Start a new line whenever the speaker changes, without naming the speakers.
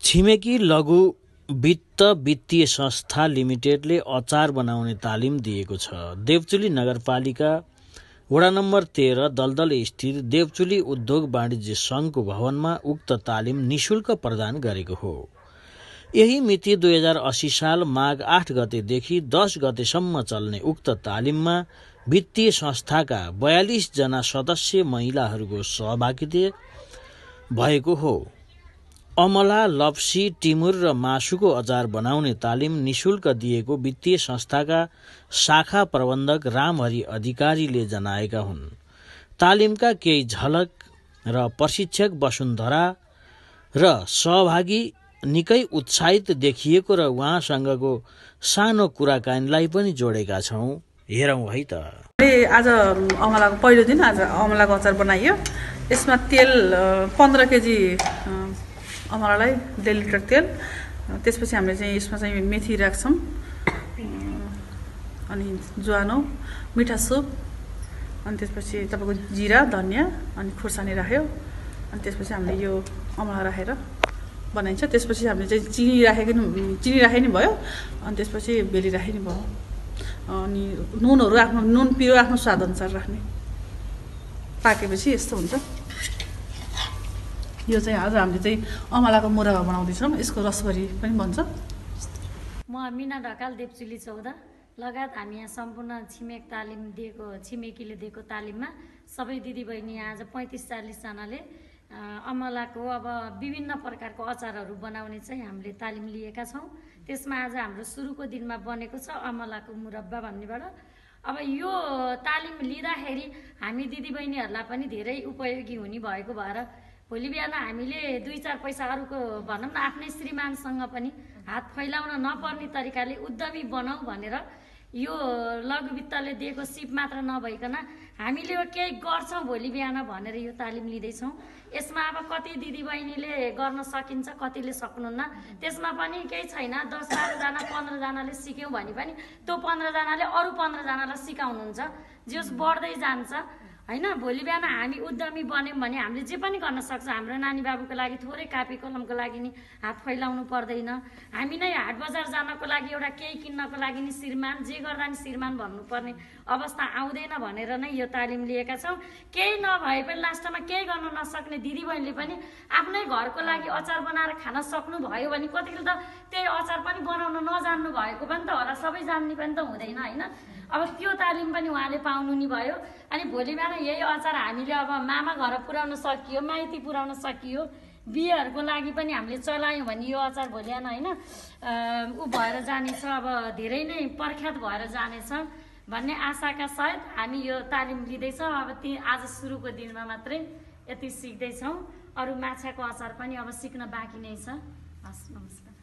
छिमेकी लघु वित्त वित्तीय संस्था लिमिटेडले अचार बनाउने तालिम दिएको छ। देवचुली नगरपालिका वडा नम्बर 13 दलदल स्थित देवचुली उद्योग वाणिज्य संघको भवनमा उक्त तालिम निशुल्क प्रदान गरेको हो। यही मिति 2080 साल माघ 8 गतेदेखि 10 गतेसम्म चल्ने उक्त तालिममा वित्तीय संस्थाका 42 जना सदस्य महिलाहरूको सहभागिता भएको हो। अमला, लप्सी, टिमुर र मासुको अचार बनाउने तालिम निशुल्क दिएको वित्तीय संस्थाका शाखा प्रबन्धक रामहरि अधिकारीले जनाएका हुन्। तालिमका केही झलक र प्रशिक्षक वसुन्धरा र सहभागी निकै उत्साहित देखिएको र उहाँसँगको सानो कुराकानीलाई पनि जोडेका छौं। हेरौं है त।
आज अमलाको पहिलो दिन, आज अमलाको अचार बनाइयो। यसमा तेल 15 केजी अमलालाई 1.5 लिटर तेल, त्यसपछि हामीले चाहिँ यसमा चाहिँ मेथी राख्छौँ, अनि ज्वानो, मिठा सुप, अनि त्यसपछि तपाईँको जिरा, धनियाँ, अनि खुर्सानी राख्यो। अनि त्यसपछि हामीले यो अमला राखेर बनाइन्छ। त्यसपछि हामीले चाहिँ चिनी राखे नि भयो, अनि त्यसपछि भेली राखे नि भयो। अनि नुनहरू आफ्नो नुन पिरो आफ्नो स्वाद अनुसार राख्ने। पाकेपछि यस्तो हुन्छ। यो चाहिँ आज हामीले चाहिँ अमलाको मुरब्बा बनाउँदैछौँ। यसको रसभरी पनि बन्छ।
म मिना ढकाल, देवचुली 14 लगायत हामी यहाँ सम्पूर्ण छिमेकीले दिएको तालिममा सबै दिदीबहिनी आज 35-40 जनाले अमलाको अब विभिन्न प्रकारको अचारहरू बनाउने चाहिँ हामीले तालिम लिएका छौँ। त्यसमा आज हाम्रो सुरुको दिनमा बनेको छ अमलाको मुरब्बा भन्नेबाट। अब यो तालिम लिँदाखेरि हामी दिदीबहिनीहरूलाई पनि धेरै उपयोगी हुने भएको भएर भोलि बिहान हामीले 2-4 पैसा अरूको भनौँ न आफ्नै श्रीमानसँग पनि हात फैलाउन नपर्ने तरिकाले उद्यमी बनाऊ भनेर यो लघु वित्तले दिएको सिप मात्र नभइकन हामीले केही गर्छौँ भोलि बिहान भनेर यो तालिम लिँदैछौँ। यसमा अब कति दिदीबहिनीले गर्न सकिन्छ, कतिले सक्नुहुन्न। त्यसमा पनि केही छैन। 10-12 जना 15 जनाले सिक्यौँ भने पनि त्यो 15 जनाले अरू 15 जनालाई सिकाउनुहुन्छ। जस बढ्दै जान्छ हैन। भोलि बिहान हामी उद्यमी बन्यौँ भने हामीले जे पनि गर्न सक्छ। हाम्रो नानी बाबुको लागि थोरै कापी कलमको लागि नि हात फैलाउनु पर्दैन। हामी नै हाट बजार जानको लागि एउटा केही किन्नको लागि नि श्रीमान, जे गर्दा नि श्रीमान भन्नुपर्ने अवस्था आउँदैन भनेर नै यो तालिम लिएका छौँ। केही नभए पनि लास्टमा केही गर्न नसक्ने दिदीबहिनीले पनि आफ्नै घरको लागि अचार बनाएर खान सक्नु भयो भने कतिले त त्यही अचार पनि बनाउन नजान्नु भएको पनि त होला, सबै जान्ने पनि त हुँदैन हैन। अब त्यो तालिम पनि उहाँले पाउनु नि भयो। अनि भोलि बिहान यही अचार हामीले अब मामा घर पुर्याउन सकियो, माइती पुर्याउन सकियो, बिहेहरूको लागि पनि हामीले चलायौँ भने यो अचार भोलि बिहान हैन उ भएर जानेछ, अब धेरै नै प्रख्यात भएर जानेछ भन्ने आशाका सहित हामी यो तालिम लिँदैछौँ। अब आज सुरुको दिनमा मात्रै यति सिक्दैछौँ। अरू माछाको अचार पनि अब सिक्न बाँकी नै छ। हस्, नमस्कार।